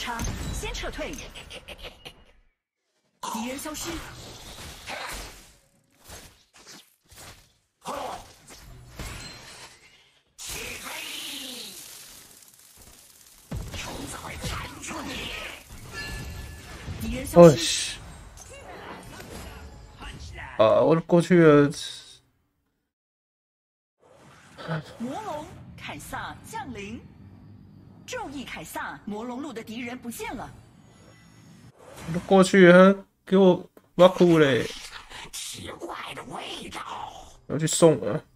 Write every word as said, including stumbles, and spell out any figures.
差，先撤退。敌人消失。起飞！虫子会缠住你。敌人消失。 啊，我过去了。 魔龙凯撒降临。注意，凯撒，魔龙路的敌人不见了。 我都过去了，给我挖苦嘞！ 奇怪的味道。 要去送啊！